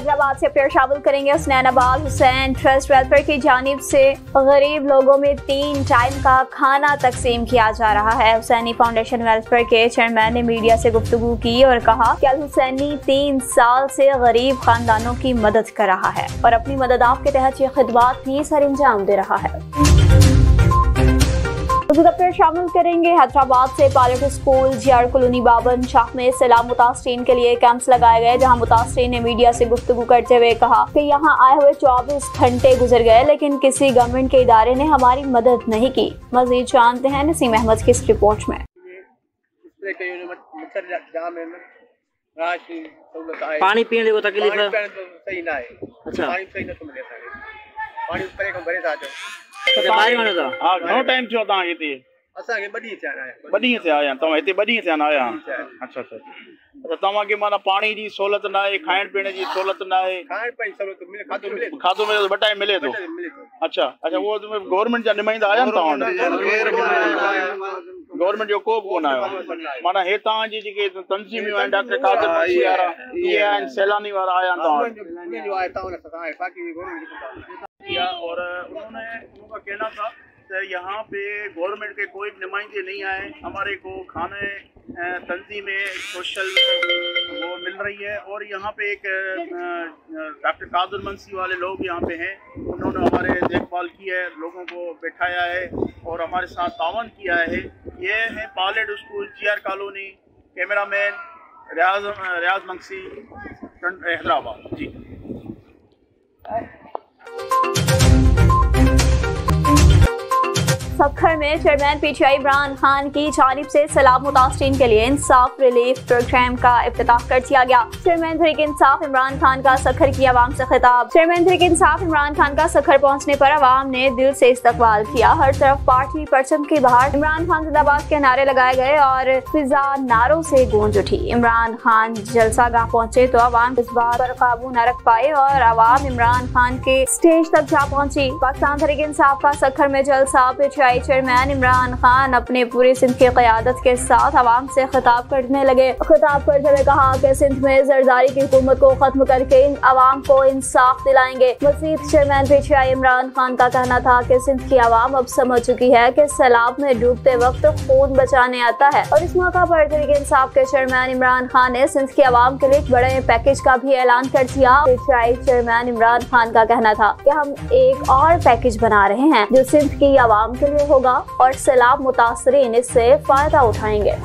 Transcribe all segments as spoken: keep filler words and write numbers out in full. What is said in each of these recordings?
हैदराबाद से प्लेयर शामिल करेंगे हुसैनाबाद। हुसैन ट्रस्ट वेलफेयर की जानिब से गरीब लोगों में तीन टाइम का खाना तकसीम किया जा रहा है। हुसैनी फाउंडेशन वेलफेयर के चेयरमैन ने मीडिया से गुफ्तगू की और कहा कि अल हुसैनी तीन साल से गरीब खानदानों की मदद कर रहा है और अपनी मदद आप के तहत ये खिदमत भी सर अंजाम दे रहा है। प्लेयर शामिल करेंगे हैदराबाद से पायलट स्कूल जियार कॉलोनी बाबन शाह में सैलाब मुतासरीन के लिए कैंप्स लगाए गए, जहां मुतासरीन ने मीडिया से गुफ्तगू करते हुए कहा कि यहां आए हुए चौबीस घंटे गुजर गए लेकिन किसी गवर्नमेंट के इदारे ने हमारी मदद नहीं की। मजीद जानते हैं नसीम अहमद की इस रिपोर्ट में। पानी पीने को तकलीफ है। सही ना है। अच्छा पानी सही ना तो मिले पानी ऊपर एक भरे था बारी मानो था हां घणो टाइम थियो ता हिते असा के बड़ी से आया बड़ी से आया तवा हिते बड़ी से आया। अच्छा अच्छा अच्छा तवा के माना पानी जी सहूलत ना है, खाइण पीने जी सहूलत ना है। खाइण पीने सहूलत मिले खादो मिले खादो मिले बटाई मिले तो अच्छा अच्छा वो गवर्नमेंट जा नुमाइंदा आया तवा गवर्नमेंट जो को कोन आयो माना हे ता जी जे तंजीम आइन डॉक्टर कादर मसी वाला ये आइन सैलानी वाला आया तवा जो आया ता उन्हें बाकी गवर्नमेंट किया और उन्होंने उनका कहना था कि यहाँ पे गवर्नमेंट के कोई नुमाइंदे नहीं आए, हमारे को खाने तंजीमें सोशल वो मिल रही है और यहाँ पे एक डॉक्टर कादर मंसी वाले लोग यहाँ पे हैं, उन्होंने हमारे देखभाल की है, लोगों को बैठाया है और हमारे साथ तावन किया है। ये है पायलट स्कूल जियार कॉलोनी। कैमरामैन रियाज रियाज मंसी हैदराबाद जी। सखर में चेयरमैन पीटीआई इमरान खान की जानिब से सैलाब मुतासरीन के लिए इंसाफ रिलीफ प्रोग्राम का इफ्तिताह कर दिया गया। चेयरमैन तहरीक इंसाफ इमरान खान का सखर की आवाम से खिताब। चेयरमैन तहरीक इंसाफ इमरान खान का सखर पहुंचने पर आवाम ने दिल से इस्तकबाल किया। हर तरफ पार्टी परचम के बाहर इमरान खान जिंदाबाद के नारे लगाए गए और फिजा नारों से गूंज उठी। इमरान खान जलसा गाह पहुंचे तो आवाम इस बात पर काबू न रख पाए और आवाम इमरान खान के स्टेज तक जा पहुंची। पाकिस्तान तहरीक इंसाफ का सखर में जलसा चेयरमैन इमरान खान अपने पूरी सिंध की क़यादत के साथ आवाम से खिताब करने लगे। खिताब करते हुए कहा कि सिंध में जरदारी की हुकूमत को खत्म करके आवाम को इंसाफ दिलाएंगे। मजीद चेयरमैन पीटीआई इमरान खान का कहना था कि सिंध की आवाम अब समझ चुकी है कि सैलाब में डूबते वक्त खून बचाने आता है और इस मौका पर तहरीक इंसाफ के चेयरमैन इमरान खान ने सिंध की आवाम के लिए एक बड़े पैकेज का भी ऐलान कर दिया। पीटीआई चेयरमैन इमरान खान का कहना था कि हम एक और पैकेज बना रहे हैं जो सिंध की आवाम के लिए होगा और सैलाब मुतासरीन इससे फायदा उठाएंगे।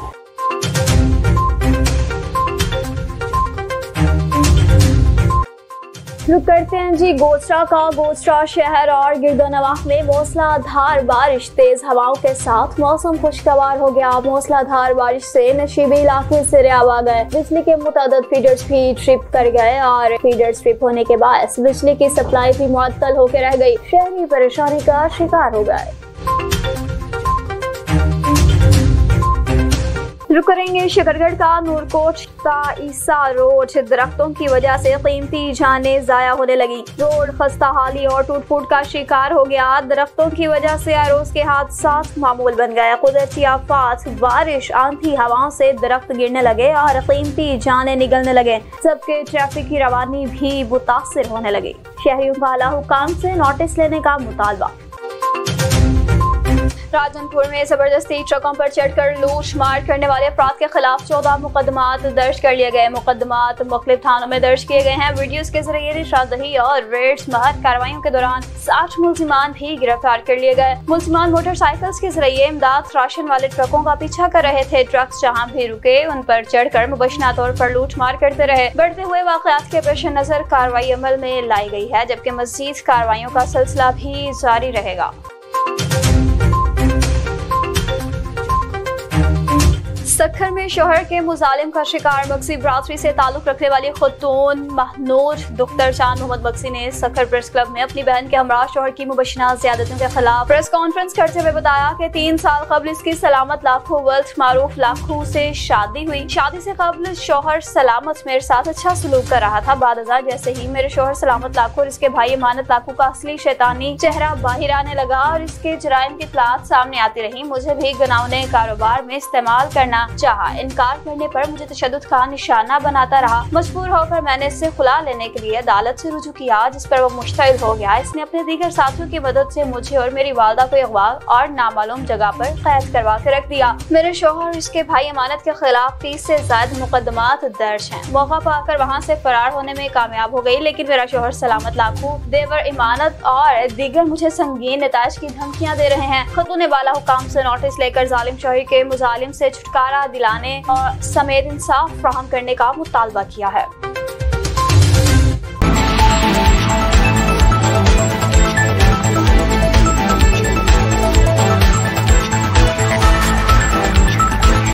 रुक करते हैं जी गोस्ट्रा का। गोस्ट्रा शहर और गिरदोनवाह में मूसलाधार बारिश, तेज हवाओं के साथ मौसम खुशगवार हो गया। मूसलाधार बारिश से नशीबी इलाके सिरे आ गए। बिजली के मुतादद फीडर्स भी ट्रिप कर गए और फीडर्स ट्रिप होने के बाद बिजली की सप्लाई भी मुअत्तल होकर रह गई। शहरी परेशानी का शिकार हो गए। रुक करेंगे शकरगढ़ का नूरकोट का ईसा रोड। दरख्तों की वजह से कीमती जानें जाया होने लगी। रोड खस्ता हाली और टूट फूट का शिकार हो गया। दरख्तों की वजह से आरोज के हादसात मामूल बन गए। कुदरती आफात, बारिश, आंधी हवाओं से दरख्त गिरने लगे और कीमती जानें निगलने लगे। सबके ट्रैफिक की रवानी भी मुतासिर होने लगी। शहरियों का आला हुकाम से नोटिस लेने का मुतालबा। राजनपुर में जबरदस्ती ट्रकों पर चढ़कर लूट मार करने वाले अफराद के खिलाफ चौदह मुकदमात दर्ज कर लिए गए। मुकदमात मुख्तलिफ थानों में दर्ज किए गए हैं। वीडियोस के जरिए निशानदही और रेड्स मार कार्रवाइयों के दौरान साठ मुलजिमान भी गिरफ्तार कर लिए गए। मुलजिमान मोटरसाइकिल्स के जरिए इमदाद राशन वाले ट्रकों का पीछा कर रहे थे। ट्रक्स जहां भी रुके उन पर चढ़कर मुबैना तौर पर लूट मार करते रहे। बढ़ते हुए वाकयात के पेश नजर कार्रवाई अमल में लाई गई है, जबकि मजीद कार्रवाइयों का सिलसिला भी जारी रहेगा। सखर में शोहर के मुजालिम का शिकार बक्सी बरादरी से ताल्लुक रखने वाली खतून महनूर दुख्तर चांद मोहम्मद बक्सी ने सखर प्रेस क्लब में अपनी बहन के हमरा शोहर की मुबैना ज़्यादतियों के खिलाफ प्रेस कॉन्फ्रेंस करते हुए बताया कि तीन साल कबल इसकी सलामत लाखों वल्द मारूफ लाखों से शादी हुई। शादी से कबल शोहर सलामत मेरे साथ अच्छा सलूक कर रहा था। बाद हजार जैसे ही मेरे शोहर सलामत लाखों और इसके भाई इमानत लाखों का असली शैतानी चेहरा बाहर आने लगा और इसके जराइम की इत्तलात सामने आती रही। मुझे भी गनाउने कारोबार में इस्तेमाल करना चाहा। इनकार करने पर मुझे तशद्दुद का निशाना बनाता रहा। मजबूर होकर मैंने इससे खुला लेने के लिए अदालत से रुजू किया, जिस पर वो मुश्तइल हो गया। इसने अपने दीगर साथियों की मदद से मुझे और मेरी वालदा को अगवा और नामालूम जगह पर कैद करवा के रख दिया। मेरे शौहर और इसके भाई अमानत के खिलाफ तीस से ज्यादा मुकदमात दर्ज हैं। मौका पाकर वहाँ से फरार होने में कामयाब हो गई, लेकिन मेरा शौहर सलामत लाखों देवर इमानत और दीगर मुझे संगीन नताज की धमकियाँ दे रहे हैं। खतून बाला हुकाम से नोटिस लेकर जालिम शौहर के मुजालिम से छुटकारा दिलाने और समेत इंसाफ फराहम करने का मुतालबा किया है।